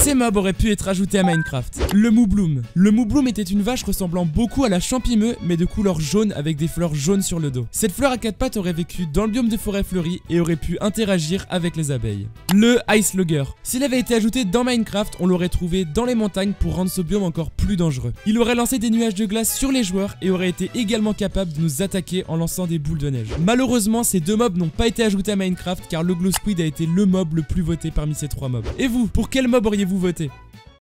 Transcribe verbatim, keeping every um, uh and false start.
Ces mobs auraient pu être ajoutés à Minecraft. Le Moubloom. Le Moubloom était une vache ressemblant beaucoup à la Champimeu, mais de couleur jaune avec des fleurs jaunes sur le dos. Cette fleur à quatre pattes aurait vécu dans le biome de forêt fleurie et aurait pu interagir avec les abeilles. Le Ice Logger. S'il avait été ajouté dans Minecraft, on l'aurait trouvé dans les montagnes pour rendre ce biome encore plus dangereux. Il aurait lancé des nuages de glace sur les joueurs et aurait été également capable de nous attaquer en lançant des boules de neige. Malheureusement, ces deux mobs n'ont pas été ajoutés à Minecraft car le Glow Squid a été le mob le plus voté parmi ces trois mobs. Et vous, pour quel mob auriez-vous voté ?